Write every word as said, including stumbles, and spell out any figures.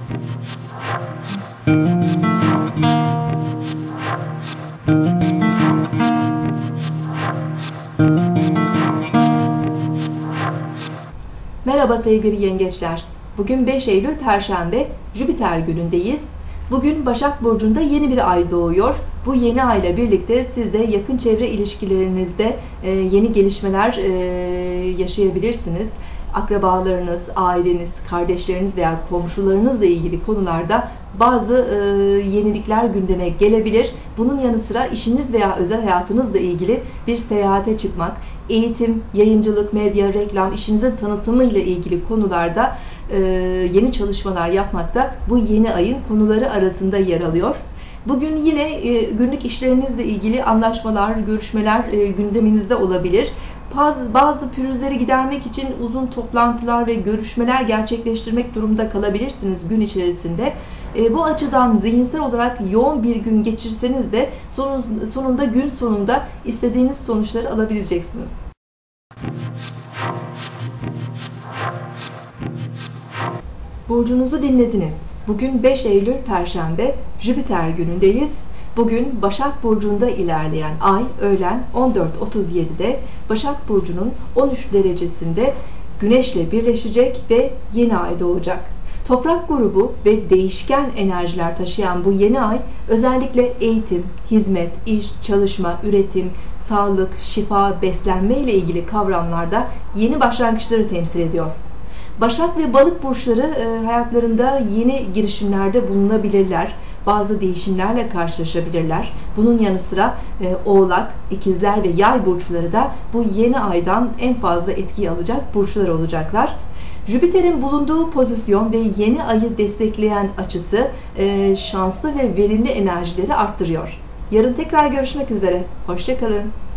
Merhaba sevgili yengeçler. Bugün beş Eylül Perşembe, Jüpiter günündeyiz. Bugün Başak Burcu'nda yeni bir ay doğuyor. Bu yeni ay ile birlikte siz de yakın çevre ilişkilerinizde yeni gelişmeler yaşayabilirsiniz. Akrabalarınız, aileniz, kardeşleriniz veya komşularınızla ilgili konularda bazı yenilikler gündeme gelebilir. Bunun yanı sıra işiniz veya özel hayatınızla ilgili bir seyahate çıkmak, eğitim, yayıncılık, medya, reklam, işinizin tanıtımı ile ilgili konularda yeni çalışmalar yapmak da bu yeni ayın konuları arasında yer alıyor. Bugün yine günlük işlerinizle ilgili anlaşmalar, görüşmeler gündeminizde olabilir. Bazı, bazı pürüzleri gidermek için uzun toplantılar ve görüşmeler gerçekleştirmek durumunda kalabilirsiniz gün içerisinde. Bu açıdan zihinsel olarak yoğun bir gün geçirseniz de sonunda gün sonunda istediğiniz sonuçları alabileceksiniz. Burcunuzu dinlediniz. Bugün beş Eylül Perşembe, Jüpiter günündeyiz. Bugün Başak Burcu'nda ilerleyen ay öğlen on dört otuz yedi'de Başak Burcu'nun on üç derecesinde Güneş'le birleşecek ve yeni ay doğacak. Toprak grubu ve değişken enerjiler taşıyan bu yeni ay özellikle eğitim, hizmet, iş, çalışma, üretim, sağlık, şifa, beslenme ile ilgili kavramlarda yeni başlangıçları temsil ediyor. Başak ve Balık burçları hayatlarında yeni girişimlerde bulunabilirler. Bazı değişimlerle karşılaşabilirler. Bunun yanı sıra Oğlak, İkizler ve Yay burçları da bu yeni aydan en fazla etki alacak burçlar olacaklar. Jüpiter'in bulunduğu pozisyon ve yeni ayı destekleyen açısı şanslı ve verimli enerjileri arttırıyor. Yarın tekrar görüşmek üzere. Hoşça kalın.